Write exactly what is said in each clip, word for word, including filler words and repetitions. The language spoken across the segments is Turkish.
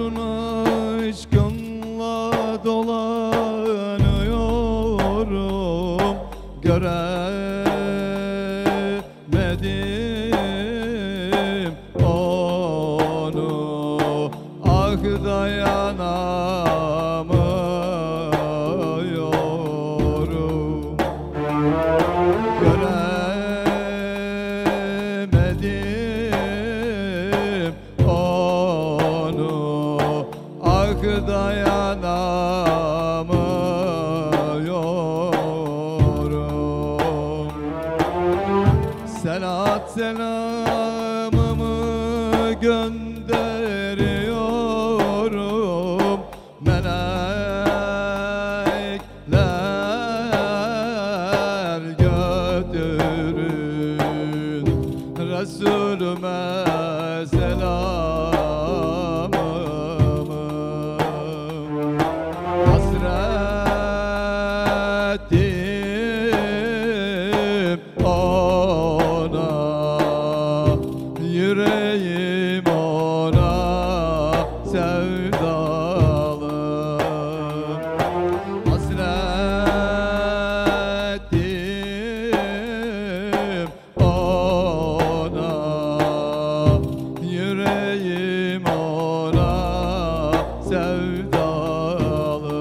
Yolun aşkınla dolanıyorum, göremedim onu. Ah dayanamıyorum, göremedim onu. Ah dayanamıyorum. Selat selamımı gönderiyorum, melekler götürün Resulüme selamımı. Hasretim ona, yüreğim ona sevdalı. Hasretim ona, yüreğim ona sevdalı.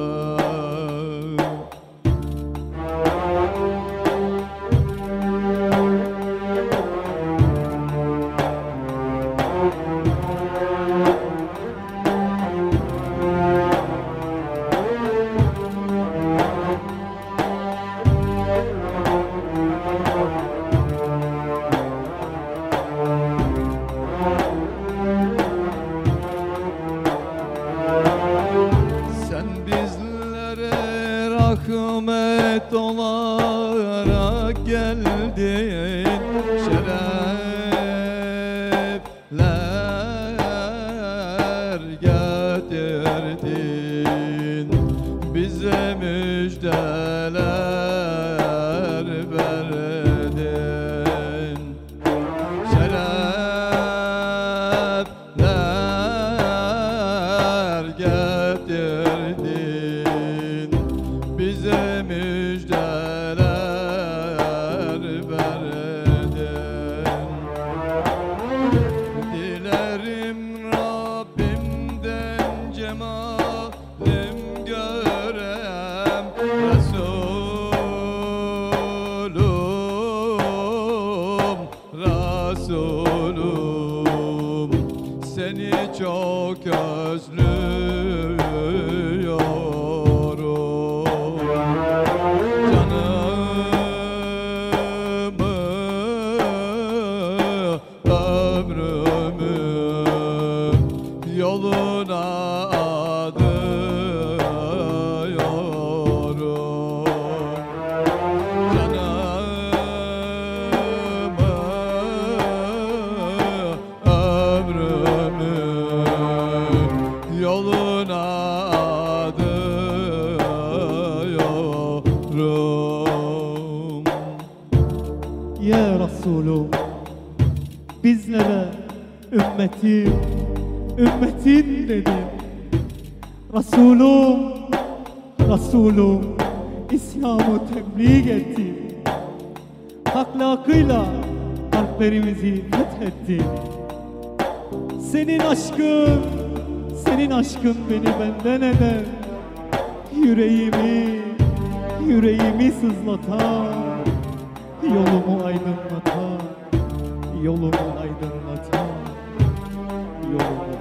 Sen bizlere rahmet olarak geldin, şerefler getirdin, bize müjdeler verdin. Şerefler getirdin, bize müjdeler verdin. Dilerim Rabbimden cemalim görem, Resulüm, Resulüm, seni çok özlüyorum. Canımı, ömrümü yoluna adıyorum. Canımı, ömrümü yoluna adıyorum. Ya Resulüm, bizlere ümmetim, ümmetin dedim. Resulüm, Resulüm, İslam'ı tebliğ ettim. Ahlakıyla kalplerimizi fethetti. Senin aşkın, senin aşkın beni benden eder. Yüreğimi, yüreğimi sızlatar. Yolumu aydınlatar, yolumu aydınlatar, yolumu